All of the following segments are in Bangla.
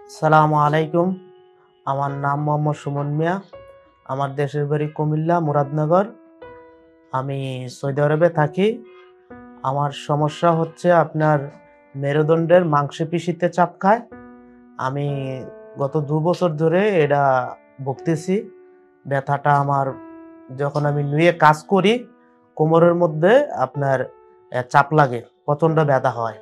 সালামু আলাইকুম। আমার নাম মোহাম্মদ সুমন মিয়া। আমার দেশের বাড়ি কুমিল্লা মুরাদনগর। আমি সৌদি আরবে থাকি। আমার সমস্যা হচ্ছে আপনার মেরুদণ্ডের মাংসপেশিতে চাপ খায়। আমি গত ২ বছর ধরে এটা ভুগতেছি। ব্যথাটা আমার যখন আমি নুয়ে কাজ করি কোমরের মধ্যে আপনার চাপ লাগে, প্রচণ্ড ব্যথা হয়।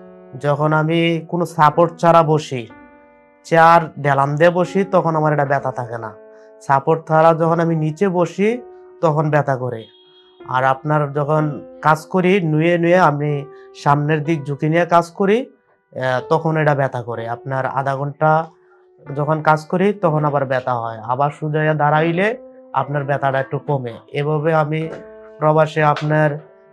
যখন আমি কোনো সাপোর্ট ছাড়া বসি, চেয়ার ডেলাম দিয়ে বসি, তখন আমার এটা ব্যথা থাকে না। সাপোর্ট ছাড়া যখন আমি নিচে বসি তখন ব্যথা করে। আর আপনার যখন কাজ করি নুয়ে নুয়ে আমি সামনের দিক ঝুঁকি নিয়ে কাজ করি, তখন এটা ব্যথা করে। আপনার আধা ঘন্টা যখন কাজ করি তখন আবার ব্যথা হয়, আবার সোজা দাঁড়াইলে আপনার ব্যথাটা একটু কমে। এভাবে আমি প্রবাসে আপনার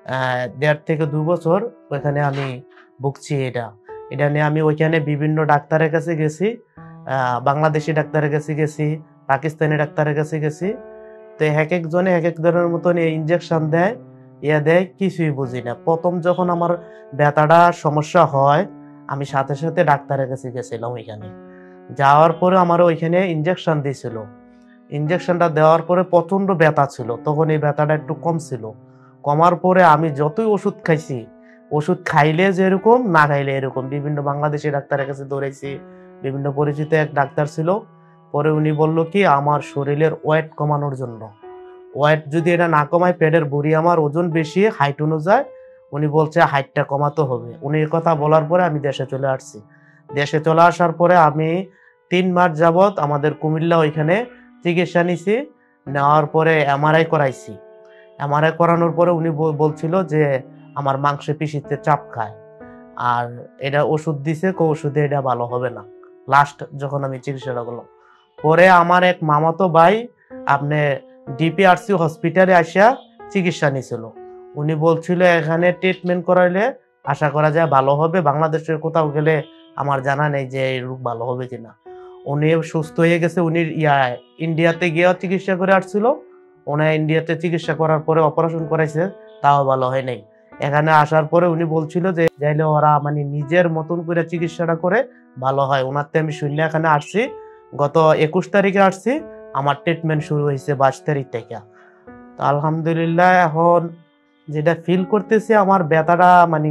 ১.৫ থেকে ২ বছর ওইখানে আমি ভুগছি। এটা নিয়ে আমি ওইখানে বিভিন্ন ডাক্তারের কাছে গেছি, বাংলাদেশি ডাক্তারের কাছে গেছি, পাকিস্তানি ডাক্তারের কাছে গেছি। তো এক একজনে এক এক ধরনের মতন ইঞ্জেকশন দেয়, দেয়, কিছুই বুঝি না। প্রথম যখন আমার ব্যথাটা সমস্যা হয় আমি সাথে সাথে ডাক্তারের কাছে গেছিলাম। ওইখানে যাওয়ার পরে আমার ওইখানে ইঞ্জেকশন দিয়েছিল। ইঞ্জেকশনটা দেওয়ার পরে প্রচণ্ড ব্যথা ছিল, তখন এই ব্যথাটা একটু কম ছিল। কমার পরে আমি যতই ওষুধ খাইছি, ওষুধ খাইলে যেরকম না খাইলে এরকম, বিভিন্ন বাংলাদেশি ডাক্তারের কাছে দৌড়াইছি। বিভিন্ন পরিচিত এক ডাক্তার ছিল, পরে উনি বলল কি আমার শরীরের ওয়েট কমানোর জন্য, ওয়েট যদি এটা না কমায়, পেটের ভুঁড়ি আমার ওজন বেশি, হাইট অনুযায়ী উনি বলছে হাইটটা কমাতে হবে। উনি এই কথা বলার পরে আমি দেশে চলে আসছি। দেশে চলে আসার পরে আমি ৩ মাস যাবৎ আমাদের কুমিল্লা ওইখানে চিকিৎসা নিছি। নেওয়ার পরে এমআরআই করাইছি। এমআরআই করানোর পরে উনি বলছিল যে আমার মাংসপেশিতে চাপ খায়, আর এটা ওষুধ দিছে, ওষুধে এটা ভালো হবে না। লাস্ট যখন আমি চিকিৎসাটা করলাম, পরে আমার এক মামাতো ভাই আপনি ডিপিআরসি হসপিটালে আসিয়া চিকিৎসা নিয়েছিল। উনি বলছিল এখানে ট্রিটমেন্ট করাইলে আশা করা যায় ভালো হবে, বাংলাদেশের কোথাও গেলে আমার জানা নেই যে এই রোগ ভালো হবে কিনা। উনি সুস্থ হয়ে গেছে। উনি ইন্ডিয়াতে গিয়েও চিকিৎসা করে আসছিল। উনি ইন্ডিয়াতে চিকিৎসা করার পরে অপারেশন করাইছে, তাও ভালো হয় নাই। এখানে আসার পরে উনি বলছিল যে যাইলে ওরা মানে নিজের মতন করে চিকিৎসাটা করে ভালো হয়। ওনারতে আমি শূন্য এখানে আসছি, গত ২১ তারিখে আসছি। আমার ট্রিটমেন্ট শুরু হয়েছে ২২ তারিখ থেকে। তো আলহামদুলিল্লাহ এখন যেটা ফিল করতেছি, আমার ব্যথাটা মানে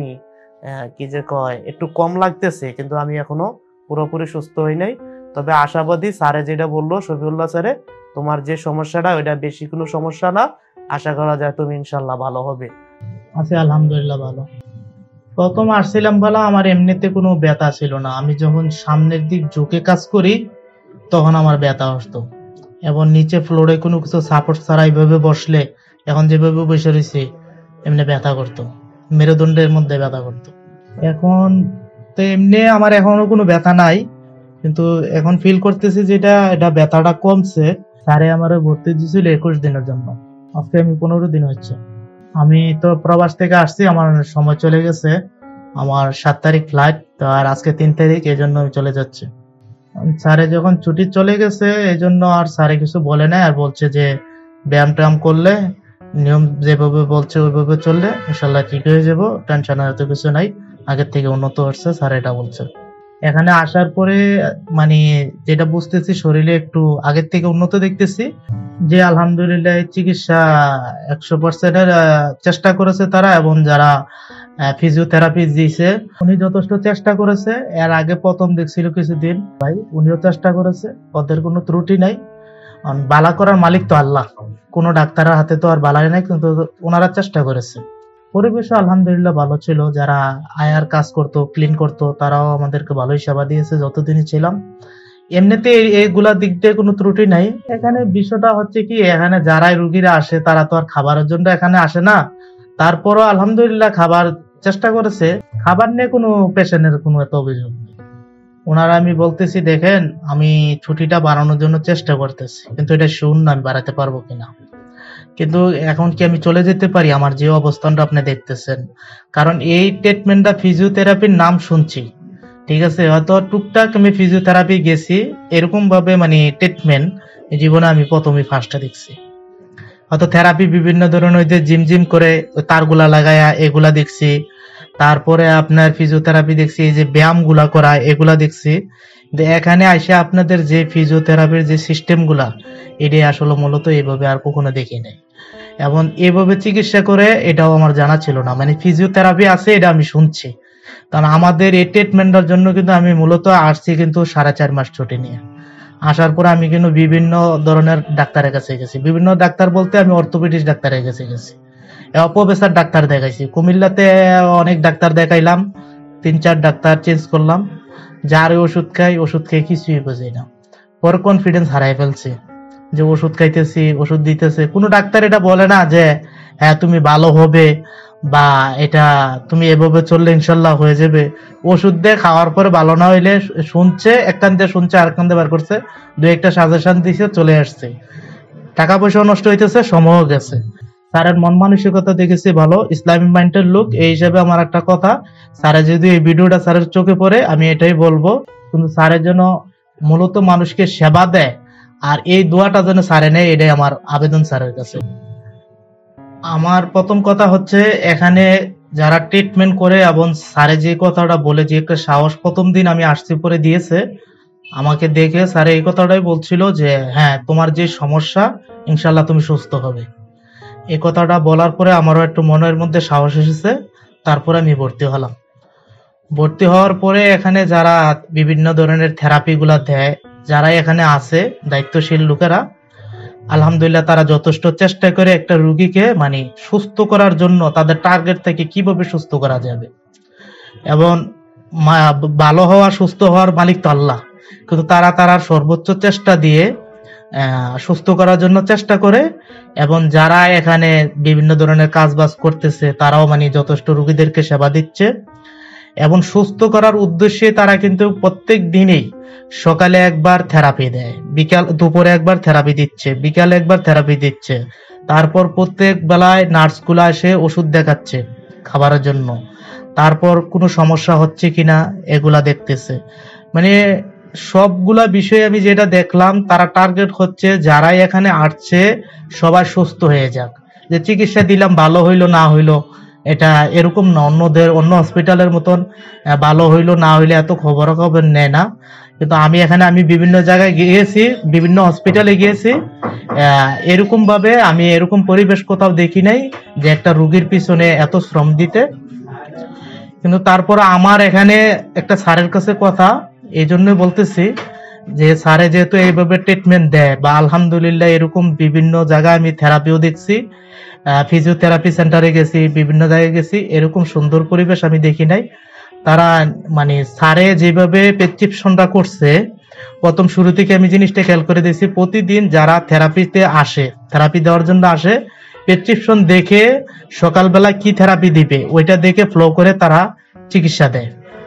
কি যে কয় একটু কম লাগতেছে, কিন্তু আমি এখনো পুরোপুরি সুস্থ হই নাই। তবে আশাবাদী, স্যারে যেটা বললো, শফিউল্লাহ স্যারে, তোমার যে সমস্যাটা ওইটা বেশি কোনো সমস্যা না, আশা করা যায় তুমি ইনশাল্লাহ ভালো হবে। আছি আলহামদুলিল্লাহ ভালো। প্রথম আসছিলাম বলা আমার এমনিতে কোনো ব্যথা ছিল না। আমি যখন সামনের দিক ঝুঁকে কাজ করি তখন আমার ব্যথা আসতো, এবং নিচে ফ্লোরে কোনো কিছু সাপোর্ট ছাড়া এইভাবে বসলে, এখন যেভাবে বসে রয়েছে এমনি ব্যথা করতো, মেরুদণ্ডের মধ্যে ব্যথা করতো। এখন তো এমনি আমার এখনো কোনো ব্যথা নাই, কিন্তু এখন ফিল করতেছি যেটা এটা ব্যথাটা কমছে। স্যারে আমার ভর্তি দিয়েছিল ২১ দিনের জন্য, আজকে আমি ১৫ দিন হচ্ছে। আমি তো প্রবাস থেকে আসছি, আমার সময় চলে গেছে। আমার ৭ তারিখ ফ্লাইট, তো আর আজকে ৩ তারিখ, এই জন্য আমি চলে যাচ্ছি। স্যারে যখন ছুটি চলে গেছে এই জন্য আর স্যারে কিছু বলে নাই, আর বলছে যে ব্যায়াম ট্যায়াম করলে, নিয়ম যেভাবে বলছে ওইভাবে চললে ইনশাল্লাহ ঠিক হয়ে যাবো, টেনশনের এত কিছু নাই, আগের থেকে উন্নত হচ্ছে স্যার এটা বলছে। এখানে আসার পরে মানে যেটা বুঝতেছি, শরীরে একটু আগের থেকে উন্নত দেখতেছি। যে আলহামদুলিল্লাহ চিকিৎসা ১০০% চেষ্টা করেছে তারা, এবং যারা ফিজিওথেরাপি দিয়েছে উনি যথেষ্ট চেষ্টা করেছে। এর আগে প্রথম দেখছিল কিছুদিন ভাই, উনিও চেষ্টা করেছে, ওদের কোনো ত্রুটি নাই। বালা করার মালিক তো আল্লাহ, কোনো ডাক্তারের হাতে তো আর বালাই নাই, কিন্তু ওনারা চেষ্টা করেছে। পরিবেশও আলহামদুলিল্লাহ ভালো ছিল, যারা আয়ার কাজ করতো, ক্লিন করতো, তারাও আমাদেরকে ভালোই সেবা দিয়েছে যতদিনই ছিলাম। এমনিতে এইগুলা দিক দিয়ে কোনো ত্রুটি নাই। এখানে বিষয়টা হচ্ছে কি, এখানে যারাই রুগীরা আসে তারা তো আর খাবারের জন্য এখানে আসে না। তারপরও আলহামদুলিল্লাহ খাবার চেষ্টা করেছে, খাবার নিয়ে কোনো পেশেন্টের কোনো এত অভিযোগ নেই। ওনারা আমি বলতেছি দেখেন আমি ছুটিটা বাড়ানোর জন্য চেষ্টা করতেছি, কিন্তু এটা শূন্য আমি বাড়াতে পারবো কিনা। কিন্তু এখন কি আমি চলে যেতে পারি আমার যে অবস্থানটা আপনি দেখতেছেন? কারণ এই ট্রিটমেন্টটা ফিজিওথেরাপির নাম শুনছি, ঠিক আছে, হয়তো টুকটাক আমি ফিজিওথেরাপি গেছি, এরকম ভাবে মানে ট্রিটমেন্ট জীবনে আমি প্রথমে ফার্স্টটা দেখছি। হয়তো থেরাপি বিভিন্ন ধরনের যে জিম জিম করে তারগুলা লাগায়া এগুলা দেখছি, তারপরে আপনার ফিজিওথেরাপি দেখছি, এই যে ব্যায়াম গুলা করা এগুলা দেখছি, এখানে আইসা আপনাদের যে ফিজিওথেরাপির যে সিস্টেমগুলা, এটাই আসলে মূলত এইভাবে আর কখনো দেখি নাই। এবং এভাবে চিকিৎসা করে এটাও আমার জানা ছিল না, মানে ফিজিওথেরাপি আছে এটা আমি শুনছি। কারণ আমাদের এই ট্রিটমেন্টের জন্য কিন্তু আমি মূলত আসছি কিন্তু 4.5 মাস ছুটি নিয়ে। আসার পর আমি কিন্তু বিভিন্ন ধরনের ডাক্তারের কাছে গেছি, বিভিন্ন ডাক্তার বলতে আমি অর্থোপেডিক্স ডাক্তারের কাছে গেছি, অপপ্রেসার ডাক্তার দেখাইছি, কুমিল্লাতে অনেক ডাক্তার দেখাইলাম, 3-4 ডাক্তার চেঞ্জ করলাম, যার ওষুধ খাই, ওষুধ খেয়ে কিছুই বুঝি না। পরে কনফিডেন্স হারাই ফেলছি যে ওষুধ খাইতেছি, ওষুধ দিতেছে, কোনো ডাক্তার এটা বলে না যে হ্যাঁ তুমি ভালো হবে বা এটা তুমি এভাবে চললে ইনশাল্লাহ হয়ে যাবে। ওষুধ দিয়ে খাওয়ার পরে ভালো না হইলে শুনছে, এক কান দিয়ে শুনছে, আর কান দিয়ে বার করছে, 2-একটা সাজেশন দিছে, চলে আসছে, টাকা পয়সাও নষ্ট হইতেছে, সময়ও গেছে। স্যারের মন মানসিকতা দেখেছি ভালো, ইসলামী মাইন্ডের লোক, এই হিসাবে আমার একটা কথা, স্যারে যদি এই ভিডিওটা স্যারের চোখে পড়ে আমি এটাই বলবো, কিন্তু স্যারের জন্য মূলত মানুষকে সেবা দেয় আর এই দোয়াটা যেন স্যারে নেয়, এটাই আমার আবেদন স্যারের কাছে। আমার প্রথম কথা হচ্ছে এখানে যারা ট্রিটমেন্ট করে এবং স্যারে যে কথাটা বলে, যে একটা সাহস প্রথম দিন আমি আসছি পরে দিয়েছে, আমাকে দেখে স্যার এই কথাটাই বলছিল যে হ্যাঁ তোমার যে সমস্যা ইনশাল্লাহ তুমি সুস্থ হবে। এই কথাটা বলার পরে আমারও একটু মনের মধ্যে সাহস এসেছে, তারপরে আমি ভর্তি হলাম। ভর্তি হওয়ার পরে এখানে যারা বিভিন্ন ধরনের থেরাপি গুলা দেয়, যারা এখানে আছে দায়িত্বশীল লোকেরা, আলহামদুলিল্লাহ তারা যথেষ্ট চেষ্টা করে একটা রুগীকে মানে সুস্থ করার জন্য, তাদের টার্গেট থেকে কিভাবে সুস্থ করা যাবে। এবং ভালো হওয়া, সুস্থ হওয়ার মালিক তো আল্লাহ, কিন্তু তারা সর্বোচ্চ চেষ্টা দিয়ে সুস্থ করার জন্য চেষ্টা করে। এবং যারা এখানে বিভিন্ন ধরনের কাজ বাজ করতেছে তারাও মানে যথেষ্ট রোগীদেরকে সেবা দিচ্ছে। এবং সুস্থ করার উদ্দেশ্যে তারা কিন্তু প্রত্যেক দিনেই সকালে একবার থেরাপি দেয়, দুপুরে একবার থেরাপি দিচ্ছে, বিকালে একবার থেরাপি দিচ্ছে। তারপর প্রত্যেক বেলায় নার্সগুলো এসে ওষুধ দেখাচ্ছে খাবারের জন্য, তারপর কোনো সমস্যা হচ্ছে কিনা এগুলা দেখতেছে। মানে সবগুলা বিষয়ে আমি যেটা দেখলাম, তারা টার্গেট হচ্ছে যারাই এখানে আসছে সবাই সুস্থ হয়ে যাক। যে চিকিৎসা দিলাম ভালো হইলো না হইলো এটা এরকম না, অন্য হসপিটালের মতন ভালো হইলো না হইলে এত খবর নেয় না। কিন্তু আমি বিভিন্ন জায়গায় গিয়েছি, বিভিন্ন হসপিটালে গিয়েছি, এরকম ভাবে আমি এরকম পরিবেশ কোথাও দেখি নাই যে একটা রোগীর পিছনে এত শ্রম দিতে। কিন্তু তারপরে আমার এখানে একটা স্যারের কাছে কথা, এই জন্যই বলতেছি যে স্যারে যেহেতু এইভাবে ট্রিটমেন্ট দেয়, বা আলহামদুলিল্লাহ এরকম বিভিন্ন জায়গায় আমি থেরাপিও দেখছি, ফিজিওথেরাপি সেন্টারে গেছি, বিভিন্ন জায়গায় গেছি, এরকম সুন্দর পরিবেশ আমি দেখি নাই। তারা মানে স্যারে যেভাবে প্রেসক্রিপশনটা করছে, প্রথম শুরু থেকে আমি জিনিসটা খেয়াল করে দিয়েছি, প্রতিদিন যারা থেরাপিতে আসে, থেরাপি দেওয়ার জন্য আসে, প্রেসক্রিপশন দেখে সকালবেলা কি থেরাপি দিবে ওইটা দেখে ফলো করে তারা চিকিৎসা দেয়।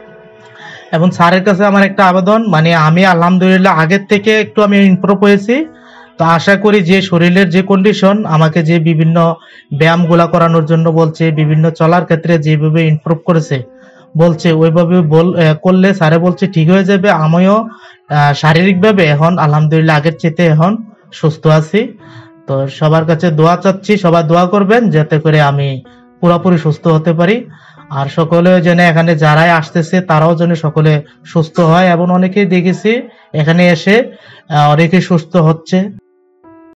এবং স্যারের কাছে আমার একটা আবেদন, মানে আমি আলহামদুলিল্লাহ আগের থেকে একটু আমি ইমপ্রুভ হয়েছি, তো আশা করি যে শরীরের যে কন্ডিশন, আমাকে যে বিভিন্ন ব্যায়াম গুলা করানোর জন্য বলছে, বিভিন্ন চলার ক্ষেত্রে যেভাবে ইমপ্রুভ করেছে বলছে, ওইভাবে করলে স্যারে বলছে ঠিক হয়ে যাবে। আমিও শারীরিকভাবে এখন আলহামদুলিল্লাহ আগের চেয়ে এখন সুস্থ আছি। তো সবার কাছে দোয়া চাচ্ছি, সবাই দোয়া করবেন যাতে করে আমি পুরোপুরি সুস্থ হতে পারি। আর সকলে যেন এখানে যারাই আসতেছে তারাও যেন সকলে সুস্থ হয়, এবং অনেকেই দেখেছি এখানে এসে অনেকে সুস্থ হচ্ছে।